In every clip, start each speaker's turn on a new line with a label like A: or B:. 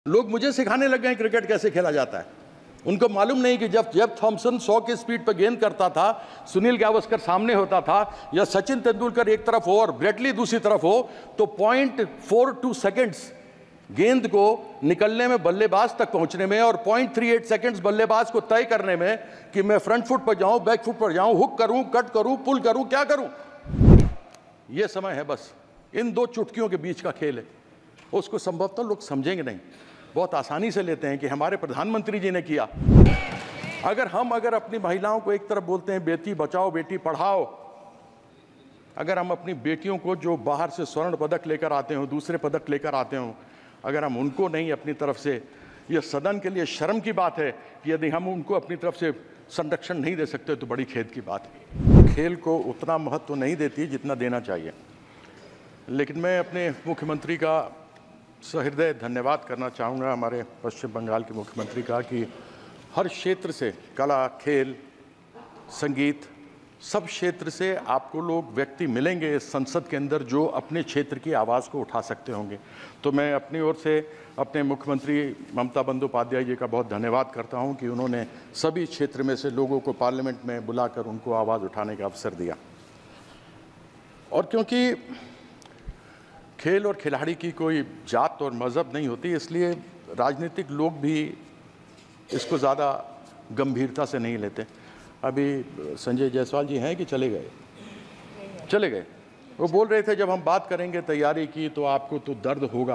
A: लोग मुझे सिखाने लग गए क्रिकेट कैसे खेला जाता है। उनको मालूम नहीं कि जब जेफ थॉम्सन 100 की स्पीड पर गेंद करता था, सुनील गावस्कर सामने होता था, या सचिन तेंदुलकर एक तरफ हो और ब्रेट ली दूसरी तरफ हो, तो 0.42 सेकंड्स गेंद को निकलने में, बल्लेबाज तक पहुंचने में, और 0.38 सेकंड्स बल्लेबाज को तय करने में कि मैं फ्रंट फुट पर जाऊं, बैक फुट पर जाऊं, हुक करूं, कट करूं, पुल करूं, क्या करूं। यह समय है, बस इन दो चुटकियों के बीच का खेल है। उसको संभवतः लोग समझेंगे नहीं, बहुत आसानी से लेते हैं कि हमारे प्रधानमंत्री जी ने किया। अगर अपनी महिलाओं को एक तरफ बोलते हैं बेटी बचाओ बेटी पढ़ाओ, अगर हम अपनी बेटियों को जो बाहर से स्वर्ण पदक लेकर आते हो, दूसरे पदक लेकर आते हो, अगर हम उनको नहीं अपनी तरफ से, यह सदन के लिए शर्म की बात है कि यदि हम उनको अपनी तरफ से संरक्षण नहीं दे सकते तो बड़ी खेद की बात है। खेल को उतना महत्व नहीं देती जितना देना चाहिए, लेकिन मैं अपने मुख्यमंत्री का सहृदय धन्यवाद करना चाहूँगा, हमारे पश्चिम बंगाल के मुख्यमंत्री का, कि हर क्षेत्र से, कला, खेल, संगीत, सब क्षेत्र से आपको लोग व्यक्ति मिलेंगे इस संसद के अंदर जो अपने क्षेत्र की आवाज़ को उठा सकते होंगे। तो मैं अपनी ओर से अपने मुख्यमंत्री ममता बंदोपाध्याय जी का बहुत धन्यवाद करता हूं कि उन्होंने सभी क्षेत्र में से लोगों को पार्लियामेंट में बुलाकर उनको आवाज़ उठाने का अवसर दिया। और क्योंकि खेल और खिलाड़ी की कोई जात और मज़हब नहीं होती, इसलिए राजनीतिक लोग भी इसको ज़्यादा गंभीरता से नहीं लेते। अभी संजय जायसवाल जी हैं कि चले गए, वो बोल रहे थे जब हम बात करेंगे तैयारी की तो आपको तो दर्द होगा,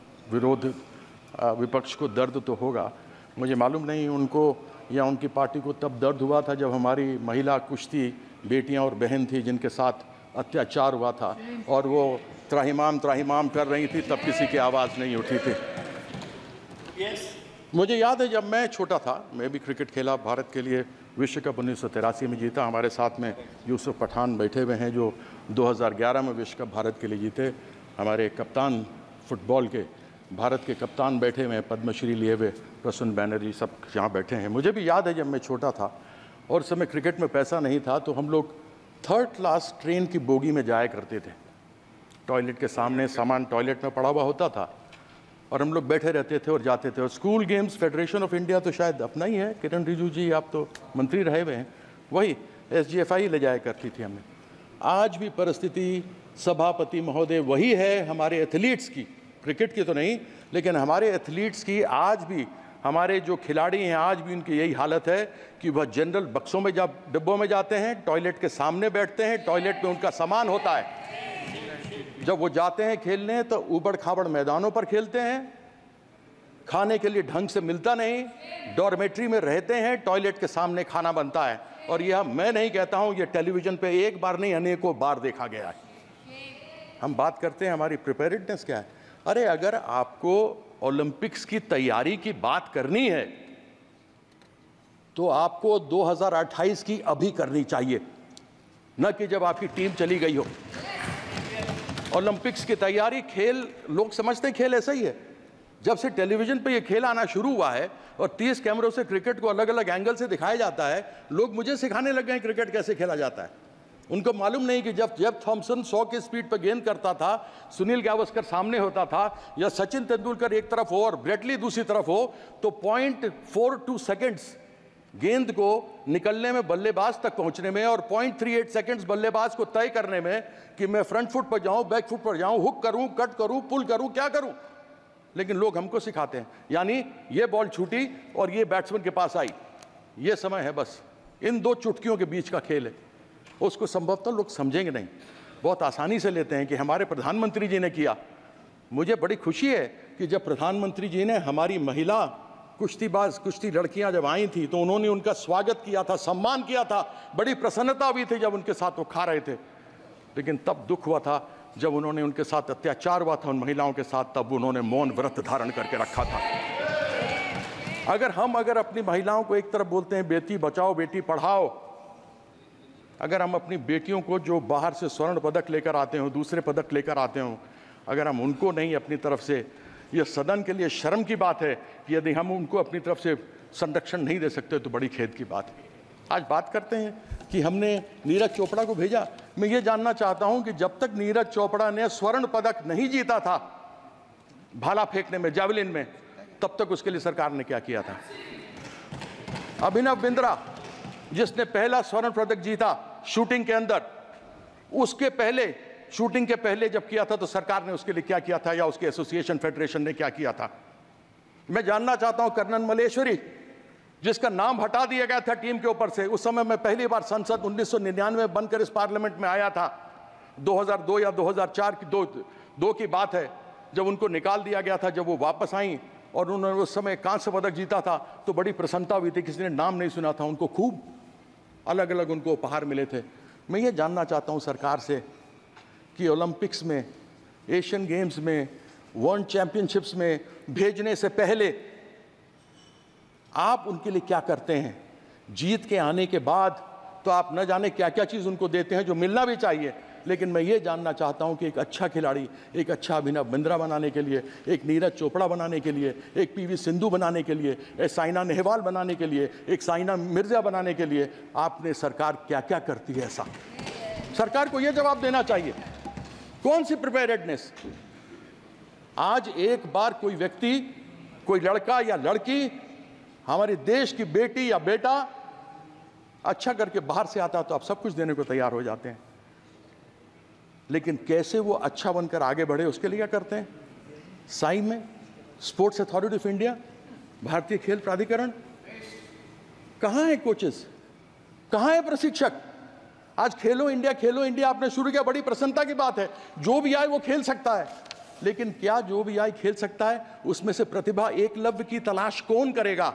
A: विपक्ष को दर्द तो होगा। मुझे मालूम नहीं उनको या उनकी पार्टी को तब दर्द हुआ था जब हमारी महिला कुश्ती बेटियां और बहन थी जिनके साथ अत्याचार हुआ था और वो त्राहिमाम त्राहिमाम कर रही थी, तब किसी की आवाज़ नहीं उठी थी। मुझे याद है जब मैं छोटा था, मैं भी क्रिकेट खेला, भारत के लिए विश्व कप 1983 में जीता। हमारे साथ में यूसुफ पठान बैठे हुए हैं जो 2011 में विश्व कप भारत के लिए जीते। हमारे कप्तान फुटबॉल के, भारत के कप्तान बैठे हुए हैं, पद्मश्री लिए हुए प्रसून बैनर्जी, सब यहाँ बैठे हैं। मुझे भी याद है जब मैं छोटा था और उस समय क्रिकेट में पैसा नहीं था तो हम लोग 3rd क्लास ट्रेन की बोगी में जाया करते थे। टॉयलेट के सामने सामान टॉयलेट में पड़ा हुआ होता था और हम लोग बैठे रहते थे और जाते थे। और school games federation of India तो शायद अपना ही है, किरण रिजिजू जी आप तो मंत्री रहे हुए हैं, वही SGFI ले जाया करती थी हमें। आज भी परिस्थिति सभापति महोदय वही है हमारे एथलीट्स की, क्रिकेट की तो नहीं, लेकिन हमारे एथलीट्स की आज भी, हमारे जो खिलाड़ी हैं आज भी उनकी यही हालत है कि वह जनरल बक्सों में, जब डिब्बों में जाते हैं, टॉयलेट के सामने बैठते हैं, टॉयलेट में उनका सामान होता है। जब वो जाते हैं खेलने तो ऊबड़ खाबड़ मैदानों पर खेलते हैं, खाने के लिए ढंग से मिलता नहीं, डॉर्मेट्री में रहते हैं, टॉयलेट के सामने खाना बनता है। और यह मैं नहीं कहता हूं, यह टेलीविजन पे एक बार नहीं अनेकों बार देखा गया है। हम बात करते हैं हमारी प्रिपेयर्डनेस क्या है। अरे अगर आपको ओलंपिक्स की तैयारी की बात करनी है तो आपको 2028 की अभी करनी चाहिए, न कि जब आपकी टीम चली गई हो। ओलंपिक्स की तैयारी, खेल, लोग समझते हैं खेल ऐसा ही है। जब से टेलीविजन पे ये खेल आना शुरू हुआ है और 30 कैमरों से क्रिकेट को अलग अलग एंगल से दिखाया जाता है, लोग मुझे सिखाने लग गए क्रिकेट कैसे खेला जाता है। उनको मालूम नहीं कि जब जेफ थॉम्सन 100 की स्पीड पर गेंद करता था, सुनील गावस्कर सामने होता था, या सचिन तेंदुलकर एक तरफ हो और ब्रेट ली दूसरी तरफ हो, तो 0.42 सेकंड्स गेंद को निकलने में, बल्लेबाज तक पहुंचने में, और 0.38 सेकंड्स बल्लेबाज को तय करने में कि मैं फ्रंट फुट पर जाऊं, बैक फुट पर जाऊं, हुक करूं, कट करूं, पुल करूं, क्या करूं। लेकिन लोग हमको सिखाते हैं, यानी ये बॉल छूटी और ये बैट्समैन के पास आई। ये समय है, बस इन दो चुटकियों के बीच का खेल है। उसको संभवतः लोग समझेंगे नहीं, बहुत आसानी से लेते हैं कि हमारे प्रधानमंत्री जी ने किया। मुझे बड़ी खुशी है कि जब प्रधानमंत्री जी ने हमारी महिला कुश्तीबाज, कुश्ती लड़कियां जब आई थी तो उन्होंने उनका स्वागत किया था, सम्मान किया था, बड़ी प्रसन्नता भी थी जब उनके साथ वो खा रहे थे। लेकिन तब दुख हुआ था जब उन्होंने, उनके साथ अत्याचार हुआ था उन महिलाओं के साथ, तब उन्होंने मौन व्रत धारण करके रखा था। अगर अपनी महिलाओं को एक तरफ बोलते हैं बेटी बचाओ बेटी पढ़ाओ, अगर हम अपनी बेटियों को जो बाहर से स्वर्ण पदक लेकर आते हो, दूसरे पदक लेकर आते हो, अगर हम उनको नहीं अपनी तरफ से, यह सदन के लिए शर्म की बात है कि यदि हम उनको अपनी तरफ से संरक्षण नहीं दे सकते तो बड़ी खेद की बात है। आज बात करते हैं कि हमने नीरज चोपड़ा को भेजा। मैं ये जानना चाहता हूं कि जब तक नीरज चोपड़ा ने स्वर्ण पदक नहीं जीता था भाला फेंकने में, जावलिन में, तब तक उसके लिए सरकार ने क्या किया था। अभिनव बिंद्रा जिसने पहला स्वर्ण पदक जीता शूटिंग के अंदर, उसके पहले शूटिंग के पहले जब किया था तो सरकार ने उसके लिए क्या किया था, या उसके एसोसिएशन फेडरेशन ने क्या किया था। मैं जानना चाहता हूं कर्नल मलेश्वरी जिसका नाम हटा दिया गया था टीम के ऊपर से, उस समय मैं पहली बार संसद 1999 बनकर इस पार्लियामेंट में आया था, 2002 या 2004 की दो की बात है, जब उनको निकाल दिया गया था। जब वो वापस आई और उन्होंने उस समय कांस्य पदक जीता था तो बड़ी प्रसन्नता हुई थी, किसी ने नाम नहीं सुना था, उनको खूब अलग अलग उनको उपहार मिले थे। मैं ये जानना चाहता हूँ सरकार से कि ओलंपिक्स में, एशियन गेम्स में, वर्ल्ड चैंपियनशिप्स में भेजने से पहले आप उनके लिए क्या करते हैं। जीत के आने के बाद तो आप न जाने क्या क्या चीज़ उनको देते हैं जो मिलना भी चाहिए, लेकिन मैं ये जानना चाहता हूं कि एक अच्छा खिलाड़ी, एक अच्छा अभिनव बिंद्रा बनाने के लिए, एक नीरज चोपड़ा बनाने के लिए, एक पीवी सिंधु बनाने के लिए, एक साइना नेहवाल बनाने के लिए, एक साइना मिर्जा बनाने के लिए आपने सरकार क्या क्या करती है। ऐसा सरकार को यह जवाब देना चाहिए। कौन सी प्रिपेयर्डनेस। आज एक बार कोई व्यक्ति, कोई लड़का या लड़की, हमारे देश की बेटी या बेटा अच्छा करके बाहर से आता तो आप सब कुछ देने को तैयार हो जाते हैं, लेकिन कैसे वो अच्छा बनकर आगे बढ़े उसके लिए क्या करते हैं। साई में स्पोर्ट्स अथॉरिटी ऑफ इंडिया, भारतीय खेल प्राधिकरण, कहाँ है कोचेस, कहाँ है प्रशिक्षक। आज खेलो इंडिया आपने शुरू किया, बड़ी प्रसन्नता की बात है, जो भी आए वो खेल सकता है, लेकिन क्या जो भी आए खेल सकता है, उसमें से प्रतिभा एकलव्य की तलाश कौन करेगा।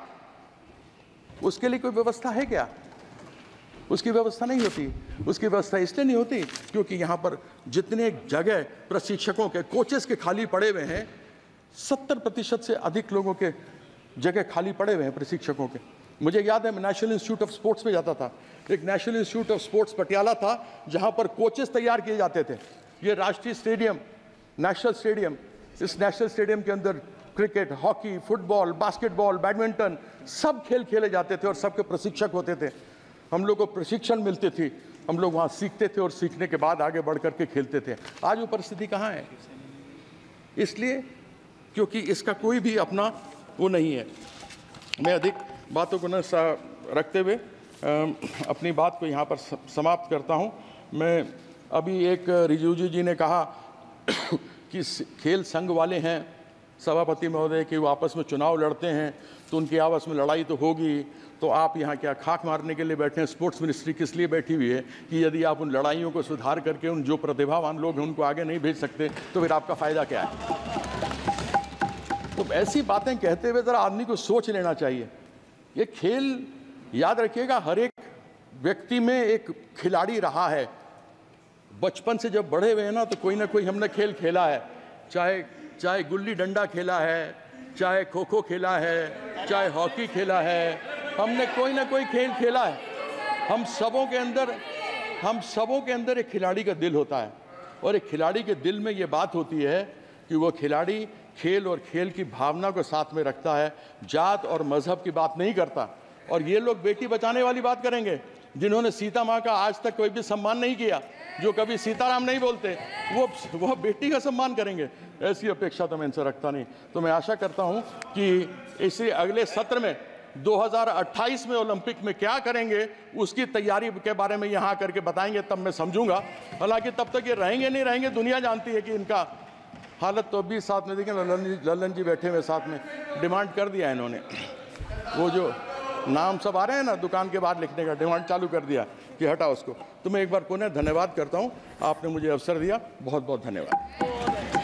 A: उसके लिए कोई व्यवस्था है क्या। उसकी व्यवस्था नहीं होती। उसकी व्यवस्था इसलिए नहीं होती क्योंकि यहाँ पर जितने जगह प्रशिक्षकों के, कोचेस के खाली पड़े हुए हैं, 70% से अधिक लोगों के जगह खाली पड़े हुए हैं प्रशिक्षकों के। मुझे याद है मैं नेशनल इंस्टीट्यूट ऑफ स्पोर्ट्स में जाता था, एक national institute of sports Patiala था जहाँ पर कोचेस तैयार किए जाते थे। ये राष्ट्रीय स्टेडियम, नेशनल स्टेडियम, इस नेशनल स्टेडियम के अंदर cricket, hockey, football, basketball, badminton सब खेल खेले जाते थे और सबके प्रशिक्षक होते थे। हम लोग को प्रशिक्षण मिलती थी, हम लोग वहाँ सीखते थे और सीखने के बाद आगे बढ़ करके खेलते थे। आज वो परिस्थिति कहाँ है। इसलिए क्योंकि इसका कोई भी अपना वो नहीं है। मैं अधिक बातों को न रखते हुए अपनी बात को यहाँ पर समाप्त करता हूँ। मैं अभी एक रिजिजू जी ने कहा कि खेल संघ वाले हैं सभापति महोदय कि वो आपस में चुनाव लड़ते हैं तो उनकी आपस में लड़ाई तो होगी, तो आप यहाँ क्या खाक मारने के लिए बैठे हैं। स्पोर्ट्स मिनिस्ट्री किस लिए बैठी हुई है कि यदि आप उन लड़ाइयों को सुधार करके उन जो प्रतिभावान लोग हैं उनको आगे नहीं भेज सकते तो फिर आपका फ़ायदा क्या है। तो ऐसी बातें कहते हुए ज़रा आदमी को सोच लेना चाहिए। ये खेल याद रखिएगा, हर एक व्यक्ति में एक खिलाड़ी रहा है। बचपन से जब बड़े हुए हैं ना तो कोई ना कोई हमने खेल खेला है, चाहे गुल्ली डंडा खेला है, चाहे खो खो खेला है, चाहे हॉकी खेला है, हमने कोई ना कोई खेल खेला है। हम सबों के अंदर एक खिलाड़ी का दिल होता है और एक खिलाड़ी के दिल में ये बात होती है कि वो खिलाड़ी खेल और खेल की भावना को साथ में रखता है, जात और मजहब की बात नहीं करता। और ये लोग बेटी बचाने वाली बात करेंगे जिन्होंने सीता माँ का आज तक कोई भी सम्मान नहीं किया, जो कभी सीताराम नहीं बोलते, वो बेटी का सम्मान करेंगे, ऐसी अपेक्षा तो मैं इनसे रखता नहीं। तो मैं आशा करता हूँ कि इसी अगले सत्र में 2028 में ओलंपिक में क्या करेंगे उसकी तैयारी के बारे में यहाँ करके बताएंगे, तब मैं समझूंगा। हालांकि तब तक ये रहेंगे नहीं रहेंगे, दुनिया जानती है कि इनका हालत तो अभी साथ में देखें, लल्लन जी बैठे हुए साथ में, डिमांड कर दिया इन्होंने। वो जो नाम सब आ रहे हैं ना दुकान के बाहर लिखने का, डिमांड चालू कर दिया कि हटा उसको। तो मैं एक बार पुनः धन्यवाद करता हूँ, आपने मुझे अवसर दिया, बहुत बहुत धन्यवाद।